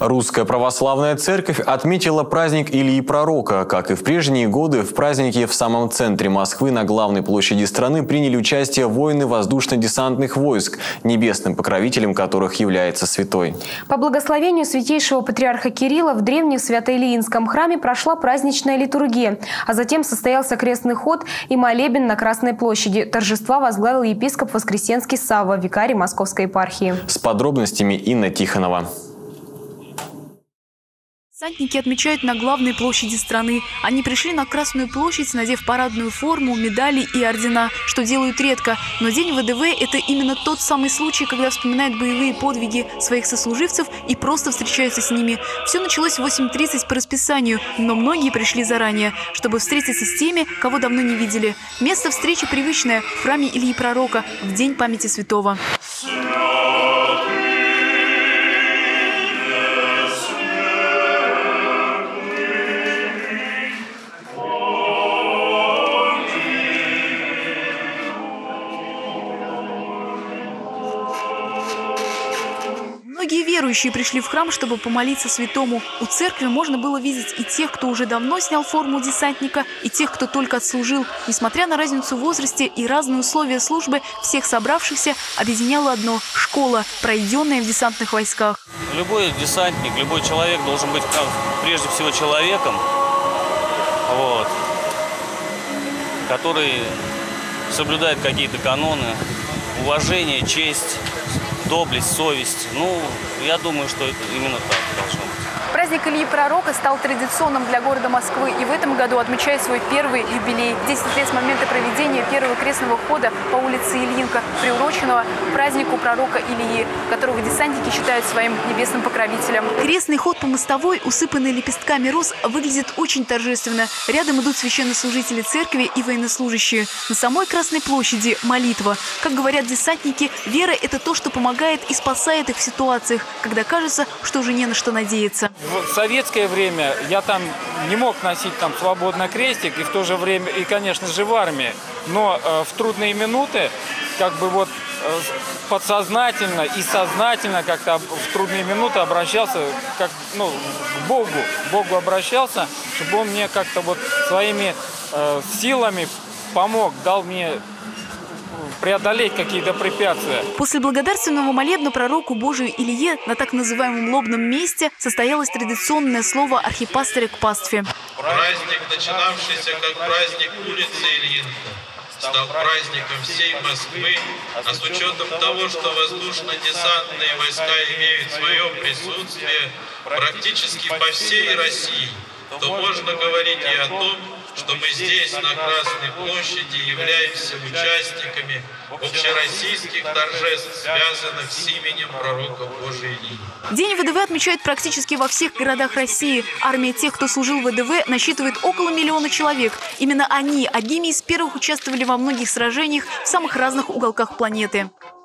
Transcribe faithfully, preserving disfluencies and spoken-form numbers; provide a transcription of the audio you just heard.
Русская православная церковь отметила праздник Ильи Пророка. Как и в прежние годы, в празднике в самом центре Москвы на главной площади страны приняли участие воины воздушно-десантных войск, небесным покровителем которых является святой. По благословению святейшего патриарха Кирилла в древнем Свято-Илиинском храме прошла праздничная литургия, а затем состоялся крестный ход и молебен на Красной площади. Торжества возглавил епископ Воскресенский Савва, викарий Московской епархии. С подробностями Инна Тихонова. Десантники отмечают на главной площади страны. Они пришли на Красную площадь, надев парадную форму, медали и ордена, что делают редко. Но День ВДВ – это именно тот самый случай, когда вспоминают боевые подвиги своих сослуживцев и просто встречаются с ними. Все началось в восемь тридцать по расписанию, но многие пришли заранее, чтобы встретиться с теми, кого давно не видели. Место встречи привычное – в храме Ильи Пророка в День памяти святого. Многие верующие пришли в храм, чтобы помолиться святому. У церкви можно было видеть и тех, кто уже давно снял форму десантника, и тех, кто только отслужил. Несмотря на разницу в возрасте и разные условия службы, всех собравшихся объединяло одно – школа, проведенная в десантных войсках. Любой десантник, любой человек должен быть прежде всего человеком, вот, который соблюдает какие-то каноны, уважение, честь, доблесть, совесть. Ну, я думаю, что это именно так должно быть. Праздник Ильи Пророка стал традиционным для города Москвы и в этом году отмечает свой первый юбилей. десять лет с момента проведения первого крестного хода по улице Ильинка, приуроченного к празднику пророка Ильи, которого десантники считают своим небесным покровителем. Крестный ход по мостовой, усыпанный лепестками роз, выглядит очень торжественно. Рядом идут священнослужители церкви и военнослужащие. На самой Красной площади молитва. Как говорят десантники, вера – это то, что помогает и спасает их в ситуациях, когда кажется, что уже не на что надеяться. В советское время я там не мог носить там свободно крестик, и в то же время, и, конечно же, в армии. Но э, в трудные минуты, как бы вот э, подсознательно и сознательно как-то в трудные минуты обращался как, ну, к Богу. К Богу обращался, чтобы Он мне как-то вот своими э, силами помог, дал мне преодолеть какие-то препятствия. После благодарственного молебна пророку Божию Илье на так называемом лобном месте состоялось традиционное слово архипастыря к пастве. Праздник, начинавшийся как праздник улицы Ильинка, стал праздником всей Москвы, а с учетом того, что воздушно-десантные войска имеют свое присутствие практически по всей России, то можно говорить и о том, что мы здесь, на Красной площади, являемся участниками общероссийских торжеств, связанных с именем пророка Божия Ильи. День ВДВ отмечают практически во всех городах России. Армия тех, кто служил в ВДВ, насчитывает около миллиона человек. Именно они одними из первых участвовали во многих сражениях в самых разных уголках планеты.